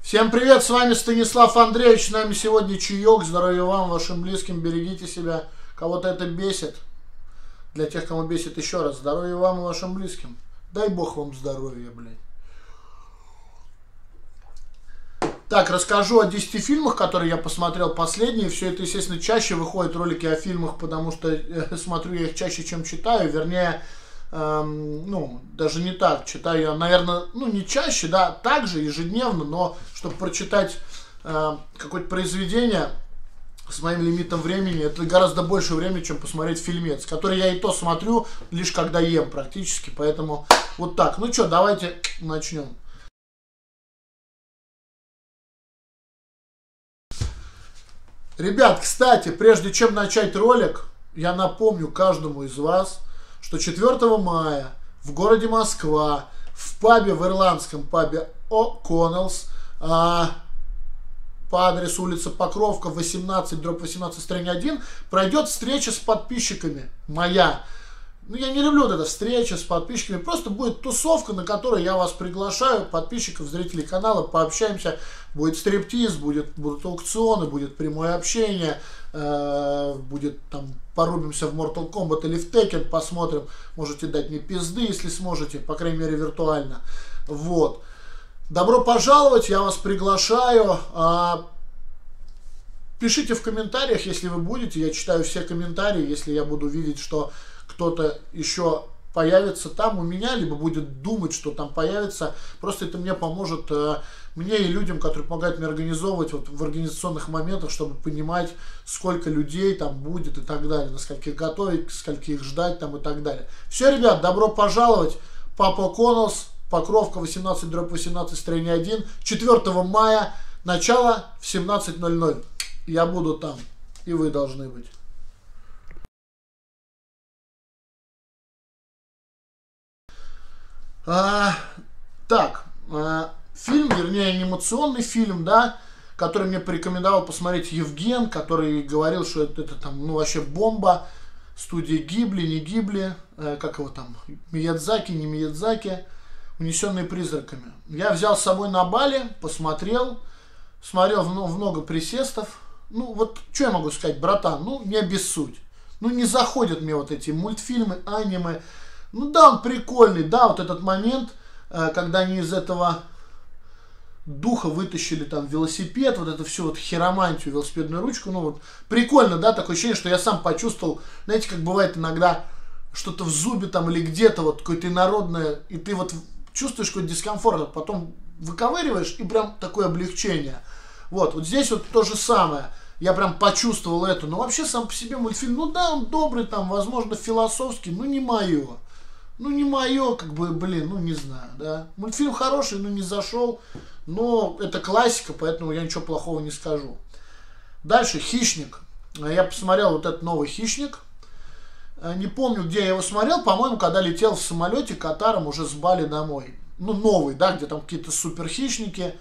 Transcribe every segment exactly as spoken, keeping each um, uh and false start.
Всем привет, с вами Станислав Андреевич, с нами сегодня чаек, здоровья вам, вашим близким, берегите себя, кого-то это бесит, для тех, кому бесит, еще раз, здоровья вам и вашим близким, дай бог вам здоровья, блядь. Так, расскажу о десяти фильмах, которые я посмотрел последние, все это, естественно, чаще выходят ролики о фильмах, потому что э, смотрю я их чаще, чем читаю, вернее, Эм, ну, даже не так, читаю я, наверное, ну, не чаще, да, также ежедневно, но чтобы прочитать э, какое-то произведение с моим лимитом времени, это гораздо больше времени, чем посмотреть фильмец, который я и то смотрю лишь когда ем практически, поэтому вот так. Ну что, давайте начнем. Ребят, кстати, прежде чем начать ролик, я напомню каждому из вас, что четвёртого мая в городе Москва, в пабе, в ирландском пабе О'Коннеллс, а, по адресу улица Покровка, восемнадцать, дробь восемнадцать, строение один, пройдет встреча с подписчиками. Моя. Ну, я не люблю вот эту встречу с подписчиками. Просто будет тусовка, на которую я вас приглашаю, подписчиков, зрителей канала, пообщаемся. Будет стриптиз, будет, будут аукционы, будет прямое общение, э, будет там, порубимся в Mortal Kombat или в Tekken, посмотрим. Можете дать мне пизды, если сможете, по крайней мере, виртуально. Вот. Добро пожаловать, я вас приглашаю. А, пишите в комментариях, если вы будете. Я читаю все комментарии, если я буду видеть, что кто-то еще появится там у меня, либо будет думать, что там появится. Просто это мне поможет, э, мне и людям, которые помогают мне организовывать вот, в организационных моментах, чтобы понимать, сколько людей там будет и так далее, на скольких готовить, скольких ждать там и так далее. Все, ребят, добро пожаловать. Папа О'Коннеллс, Покровка, восемнадцать, дробь восемнадцать, строение один, четвёртого мая, начало в семнадцать ноль ноль. Я буду там, и вы должны быть. А, так, а, фильм, вернее анимационный фильм, да, который мне порекомендовал посмотреть Евген, который говорил, что это, это там, ну вообще бомба, студия Гибли, не Гибли, э, как его там, Миядзаки, не Миядзаки, «Унесенные призраками». Я взял с собой на Бали, посмотрел, смотрел в, в много присестов, ну вот, что я могу сказать, братан, ну не обессудь, ну не заходят мне вот эти мультфильмы, аниме. Ну да, он прикольный, да, вот этот момент, когда они из этого духа вытащили там велосипед, вот это все вот хиромантию, велосипедную ручку, ну вот прикольно, да, такое ощущение, что я сам почувствовал, знаете, как бывает иногда что-то в зубе там или где-то вот какое-то инородное, и ты вот чувствуешь какой-то дискомфорт, а потом выковыриваешь и прям такое облегчение. Вот, вот здесь вот то же самое. Я прям почувствовал это. Но вообще сам по себе мультфильм, ну да, он добрый там, возможно, философский, но не мое. Ну, не мое, как бы, блин, ну, не знаю, да. Мультфильм хороший, но не зашел. Но это классика, поэтому я ничего плохого не скажу. Дальше, «Хищник». Я посмотрел вот этот новый «Хищник». Не помню, где я его смотрел. По-моему, когда летел в самолете Катаром уже с Бали домой. Ну, новый, да, где там какие-то суперхищники.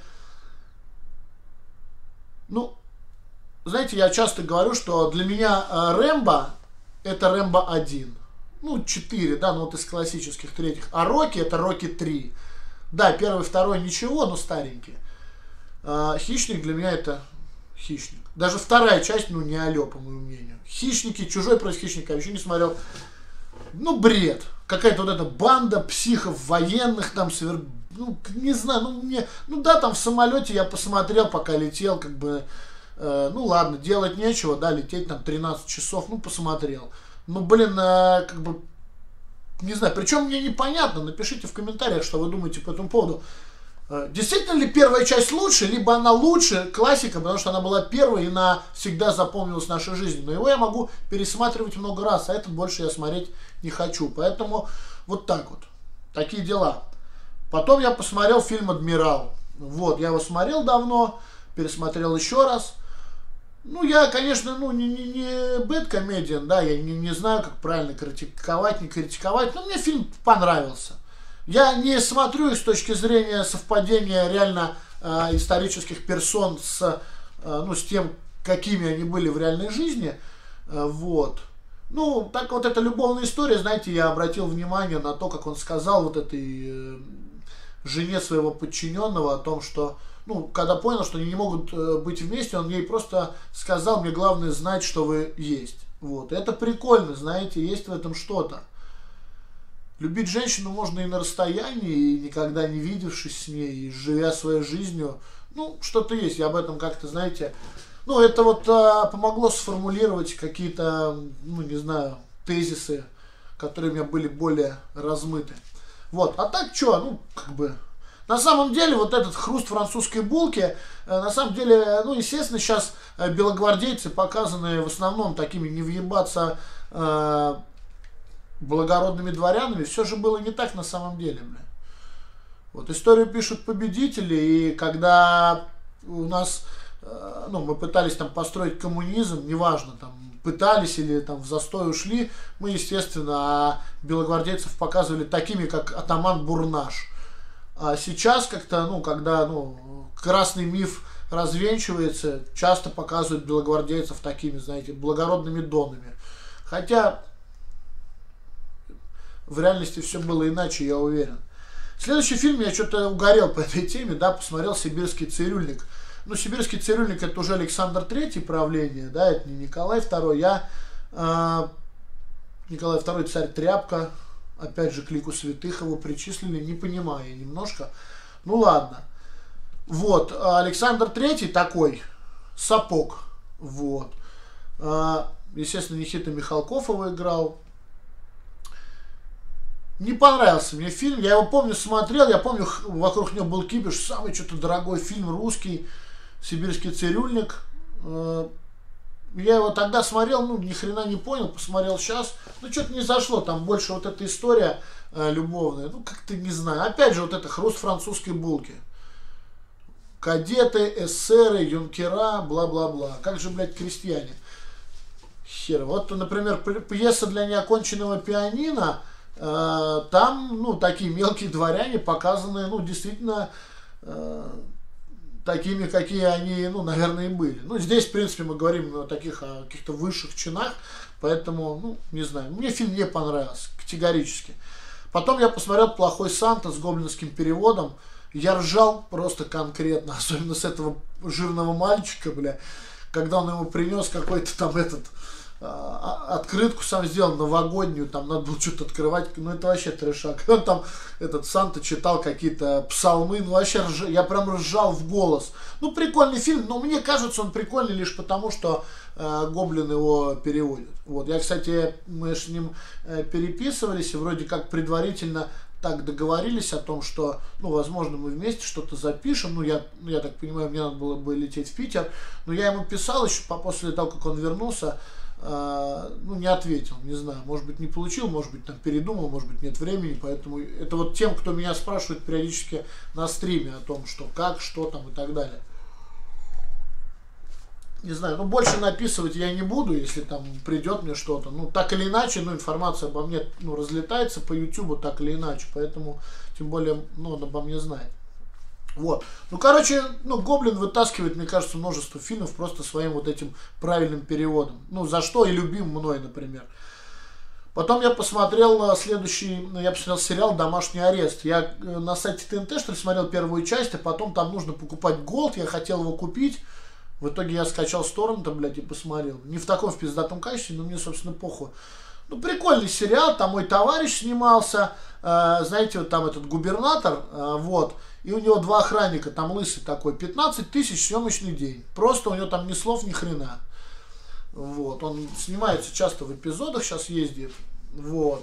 Ну, знаете, я часто говорю, что для меня Рэмбо это Рэмбо один. Ну, четыре, да, ну вот из классических третьих. А Рокки это Рокки три. Да, первый, второй ничего, но старенькие. А, «Хищник» для меня это «Хищник». Даже вторая часть, ну, не алё, по моему мнению. «Хищники», «Чужой против хищника» я еще не смотрел. Ну, бред. Какая-то вот эта банда психов военных там, свер... ну, не знаю, ну, мне... Ну, да, там в самолете я посмотрел, пока летел, как бы... Э, ну, ладно, делать нечего, да, лететь там тринадцать часов, ну, посмотрел. Ну, блин, э, как бы, не знаю, причем мне непонятно, напишите в комментариях, что вы думаете по этому поводу. Э, действительно ли первая часть лучше, либо она лучше, классика, потому что она была первой и навсегда запомнилась в нашей жизни. Но его я могу пересматривать много раз, а этот больше я смотреть не хочу. Поэтому вот так вот, такие дела. Потом я посмотрел фильм «Адмирал». Вот, я его смотрел давно, пересмотрел еще раз. Ну, я, конечно, ну, не, не, не бэдкомедиан, да, я не, не знаю, как правильно критиковать, не критиковать, но мне фильм понравился. Я не смотрю их с точки зрения совпадения реально э, исторических персон с, э, ну, с тем, какими они были в реальной жизни, э, вот. Ну, так вот эта любовная история, знаете, я обратил внимание на то, как он сказал вот этой э, жене своего подчиненного о том, что ну, когда понял, что они не могут э, быть вместе, он ей просто сказал: мне главное знать, что вы есть. Вот. Это прикольно, знаете, есть в этом что-то. Любить женщину можно и на расстоянии, и никогда не видевшись с ней, и живя своей жизнью. Ну, что-то есть, я об этом как-то, знаете, ну, это вот а, помогло сформулировать какие-то, ну, не знаю, тезисы, которые у меня были более размыты. Вот, а так что, ну, как бы, на самом деле, вот этот хруст французской булки, на самом деле, ну, естественно, сейчас белогвардейцы показаны в основном такими не въебаться э, благородными дворянами, все же было не так на самом деле, бля. Вот, историю пишут победители, и когда у нас, э, ну, мы пытались там построить коммунизм, неважно, там, пытались или там в застой ушли, мы, естественно, а белогвардейцев показывали такими, как атаман Бурнаш. А сейчас как-то, ну, когда, ну, красный миф развенчивается, часто показывают белогвардейцев такими, знаете, благородными донами. Хотя в реальности все было иначе, я уверен. Следующий фильм, я что-то угорел по этой теме, да, посмотрел «Сибирский цирюльник». Ну, «Сибирский цирюльник» — это уже Александр Третий правление, да, это не Николай Второй. Я э, Николай Второй царь тряпка, опять же, к лику святых его причислили, не понимаю немножко. Ну ладно. Вот, Александр Третий такой, сапог, вот. Э, естественно, Никита Михалков его играл. Не понравился мне фильм, я его помню, смотрел, я помню, вокруг него был кипиш, самый что-то дорогой фильм русский, «Сибирский цирюльник». Я его тогда смотрел, ну, ни хрена не понял, посмотрел сейчас, ну, что-то не зашло, там больше вот эта история э, любовная, ну, как-то не знаю. Опять же, вот это хруст французской булки. Кадеты, эсеры, юнкера, бла-бла-бла. Как же, блядь, крестьяне? Хер. Вот, например, пьеса для неоконченного пианино, э, там, ну, такие мелкие дворяне показаны, ну, действительно... Э, такими, какие они, ну, наверное, и были. Ну, здесь, в принципе, мы говорим о таких, о каких-то высших чинах, поэтому, ну, не знаю, мне фильм не понравился, категорически. Потом я посмотрел «Плохой Санта» с гоблинским переводом, я ржал просто конкретно, особенно с этого жирного мальчика, бля, когда он ему принес какой-то там этот, а, открытку сам сделал новогоднюю, там надо было что-то открывать, ну это вообще трешак. Он там, этот Санта читал какие-то псалмы, ну вообще рж... я прям ржал в голос. Ну прикольный фильм, но мне кажется он прикольный лишь потому, что э, Гоблин его переводит. Вот, я, кстати, мы с ним э, переписывались и вроде как предварительно так договорились о том, что, ну, возможно, мы вместе что-то запишем. Ну, я, ну, я так понимаю, мне надо было бы лететь в Питер. Но я ему писал еще после того, как он вернулся, э, ну, не ответил, не знаю. Может быть, не получил, может быть, там передумал, может быть, нет времени. Поэтому это вот тем, кто меня спрашивает периодически на стриме о том, что как, что там и так далее. Не знаю, ну больше написывать я не буду, если там придет мне что-то. Ну, так или иначе, ну, информация обо мне, ну, разлетается по ютубу так или иначе, поэтому, тем более, ну, он обо мне знает. Вот. Ну, короче, ну, Гоблин вытаскивает, мне кажется, множество фильмов просто своим вот этим правильным переводом. Ну, за что и любим мной, например. Потом я посмотрел следующий, ну, я посмотрел сериал «Домашний арест». Я на сайте ТНТ, что ли, смотрел первую часть, а потом там нужно покупать голд, я хотел его купить. В итоге я скачал с торрента, блядь, и посмотрел. Не в таком в пиздатом качестве, но мне, собственно, похуй. Ну, прикольный сериал, там мой товарищ снимался, э, знаете, вот там этот губернатор, э, вот, и у него два охранника, там лысый такой, пятнадцать тысяч съемочный день. Просто у него там ни слов, ни хрена. Вот, он снимается часто в эпизодах, сейчас ездит, вот.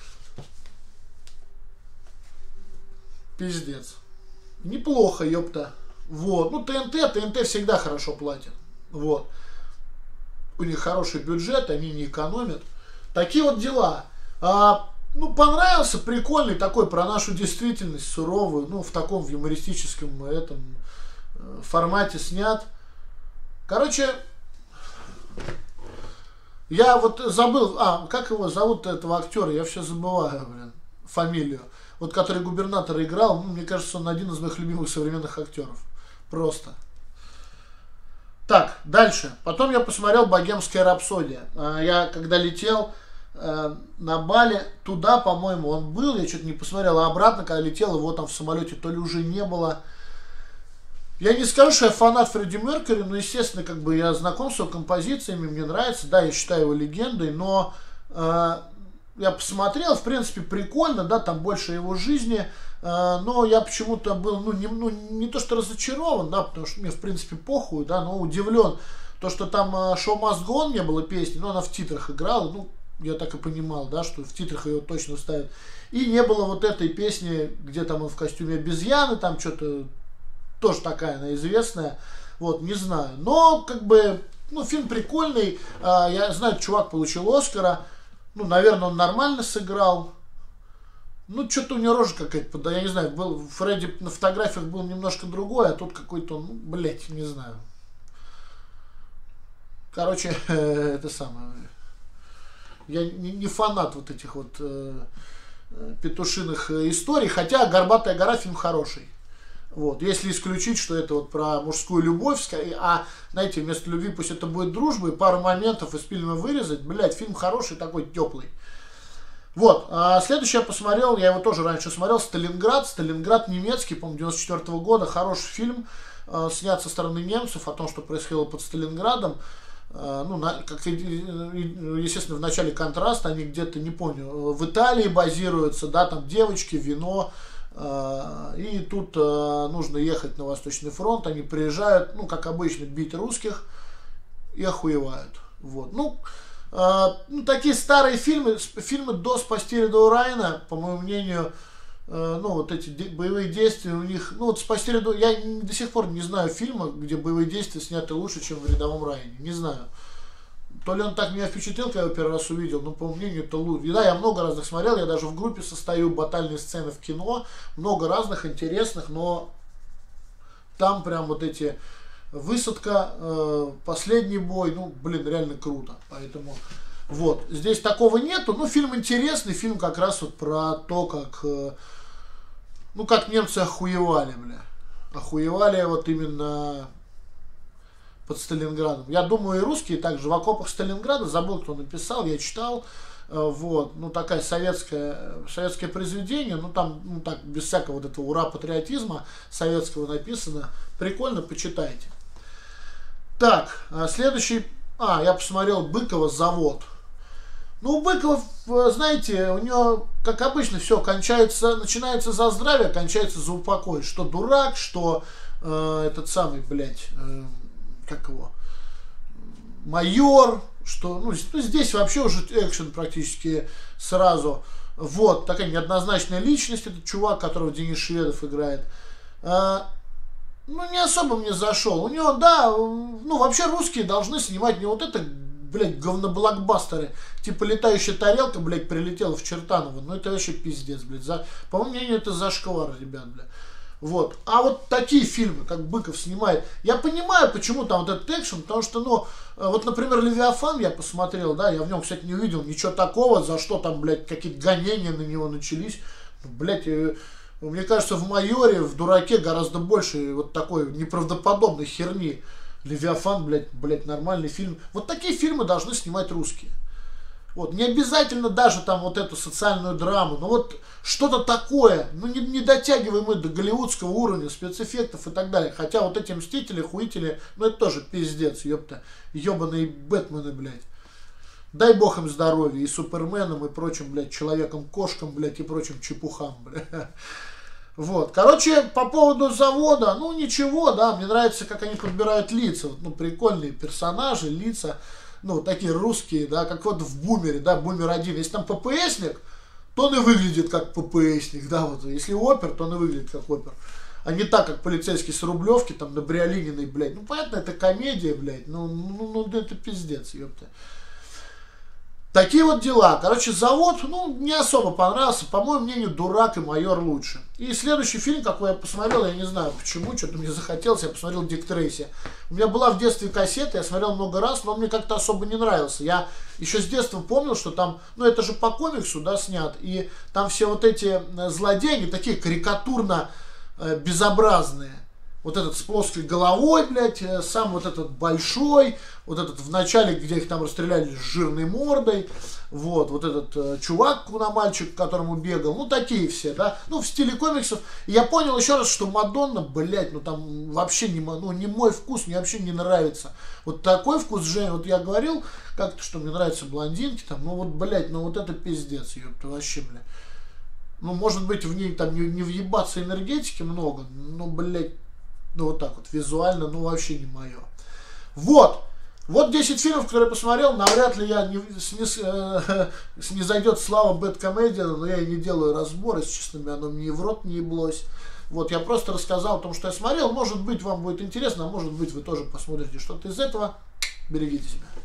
Пиздец. Неплохо, ёпта. Вот, ну ТНТ, ТНТ всегда хорошо платят, вот, у них хороший бюджет, они не экономят, такие вот дела. А, ну, понравился, прикольный такой, про нашу действительность суровую, ну, в таком в юмористическом этом э, формате снят. Короче, я вот забыл, а, как его зовут, этого актера, я все забываю, блин, фамилию, вот, который губернатора играл, ну, мне кажется, он один из моих любимых современных актеров. Просто. Так, дальше. Потом я посмотрел «Богемская рапсодия». Я когда летел э, на Бали, туда, по-моему, он был, я что-то не посмотрел, а обратно, когда летел, его там в самолете то ли уже не было. Я не скажу, что я фанат Фредди Меркьюри, но, естественно, как бы я знаком с его композициями, мне нравится, да, я считаю его легендой, но э, я посмотрел, в принципе, прикольно, да, там больше его жизни, э, но я почему-то был, ну не, ну, не то что разочарован, да, потому что мне, в принципе, похуй, да, но удивлен, то, что там э, Show Must Go On не было песни, но она в титрах играла, ну, я так и понимал, да, что в титрах ее точно ставят. И не было вот этой песни, где там он в костюме обезьяны, там что-то, тоже такая она известная, вот, не знаю. Но, как бы, ну, фильм прикольный, а, я знаю, чувак получил Оскара, ну, наверное, он нормально сыграл. Ну, что-то у него рожа какая-то, да, я не знаю, был, Фредди на фотографиях был немножко другой, а тут какой-то он, ну, блять, не знаю. Короче, это самое... Я не, не фанат вот этих вот э, петушиных историй, хотя «Горбатая гора» фильм хороший. Вот, если исключить, что это вот про мужскую любовь, а, знаете, вместо любви пусть это будет дружба, и пару моментов из фильма вырезать, блядь, фильм хороший, такой теплый. Вот, а следующий я посмотрел, я его тоже раньше смотрел, «Сталинград», «Сталинград» немецкий, по-моему, девяносто четвёртого года, хороший фильм, э, снят со стороны немцев о том, что происходило под Сталинградом. Ну, на, как, естественно, в начале контраста, они где-то, не помню, в Италии базируются, да, там девочки, вино, э, и тут э, нужно ехать на Восточный фронт, они приезжают, ну, как обычно, бить русских и охуевают. Вот. Ну, э, ну, такие старые фильмы, фильмы до «Спасти рядового Райана», по моему мнению, э, ну, вот эти де- боевые действия у них, ну, вот «Спасти рядового», я до сих пор не знаю фильма, где боевые действия сняты лучше, чем в «Рядовом Райане», не знаю. То ли он так меня впечатлил, когда я его первый раз увидел, но по моему мнению это лучше. И да, я много разных смотрел, я даже в группе состою «Батальные сцены в кино», много разных интересных, но там прям вот эти высадка, э, последний бой, ну, блин, реально круто. Поэтому вот, здесь такого нету, ну, фильм интересный, фильм как раз вот про то, как, э, ну, как немцы охуевали, бля. Охуевали вот именно под Сталинградом. Я думаю, и русские также в окопах Сталинграда, забыл, кто написал, я читал, э, вот, ну, такая советская, советское произведение, ну, там, ну, так, без всякого вот этого ура-патриотизма советского написано, прикольно, почитайте. Так, следующий, а, я посмотрел Быкова «Завод». Ну, у Быкова, знаете, у него, как обычно, все кончается, начинается за здравие, кончается за упокой. Что дурак, что э, этот самый, блядь, э, как его, майор, что, ну, здесь вообще уже экшен практически сразу. Вот, такая неоднозначная личность, этот чувак, которого Денис Шведов играет. Э, ну, не особо мне зашел. У него, да, ну, вообще русские должны снимать не вот это, блядь, говноблокбастеры, типа «Летающая тарелка», блядь, прилетела в Чертаново. Ну, это вообще пиздец, блядь. За, по моему мнению, это зашквар, ребят, блядь. Вот. А вот такие фильмы, как Быков снимает, я понимаю, почему там вот этот экшен, потому что, ну, вот, например, «Левиафан» я посмотрел, да, я в нем, кстати, не увидел ничего такого, за что там, блядь, какие-то гонения на него начались. Ну, блядь, мне кажется, в «Майоре», в «Дураке» гораздо больше вот такой неправдоподобной херни. «Левиафан», блядь, блядь, нормальный фильм. Вот такие фильмы должны снимать русские. Вот, не обязательно даже там вот эту социальную драму, но вот что-то такое, ну не, не дотягиваем мы до голливудского уровня, спецэффектов и так далее. Хотя вот эти «Мстители», хуители, ну это тоже пиздец, ёпта, ёбаные Бэтмены, блядь. Дай бог им здоровья, и Суперменам, и прочим, блядь, Человеком-кошкам, блядь, и прочим чепухам, блядь. Вот, короче, по поводу «Завода», ну ничего, да, мне нравится, как они подбирают лица, ну прикольные персонажи, лица, ну такие русские, да, как вот в «Бумере», да, «Бумер один», если там ППСник, то он и выглядит как ППСник, да, вот, если опер, то он и выглядит как опер, а не так, как полицейский с Рублевки, там, на Бриолининой, блядь, ну понятно, это комедия, блядь, ну, ну, ну это пиздец, ёпта. Такие вот дела. Короче, «Завод», ну, не особо понравился. По моему мнению, «Дурак» и «Майор» лучше. И следующий фильм, какой я посмотрел, я не знаю почему, что-то мне захотелось, я посмотрел «Дик Трейси». У меня была в детстве кассета, я смотрел много раз, но он мне как-то особо не нравился. Я еще с детства помнил, что там, ну, это же по комиксу, да, снят, и там все вот эти злодеи, такие карикатурно э, безобразные. Вот этот с плоской головой, блядь, сам вот этот большой, вот этот в начале, где их там расстреляли с жирной мордой, вот, вот этот э, чувак, мальчик, к которому бегал, ну, такие все, да, ну, в стиле комиксов. И я понял еще раз, что Мадонна, блядь, ну, там вообще не, ну, не мой вкус, мне вообще не нравится. Вот такой вкус, Женя, вот я говорил как-то, что мне нравятся блондинки, там, ну, вот, блядь, ну, вот это пиздец, ёпта, вообще, блядь. Ну, может быть, в ней там не, не въебаться энергетики много, но, блядь, ну, вот так вот, визуально, ну, вообще не мое. Вот. Вот десять фильмов, которые я посмотрел. Навряд ли я не, снис, э, снизойдет слава Бэдкомедиана, но я и не делаю разбор, если честно, оно мне и в рот не еблось. Вот, я просто рассказал о том, что я смотрел. Может быть, вам будет интересно, а может быть, вы тоже посмотрите что-то из этого. Берегите себя.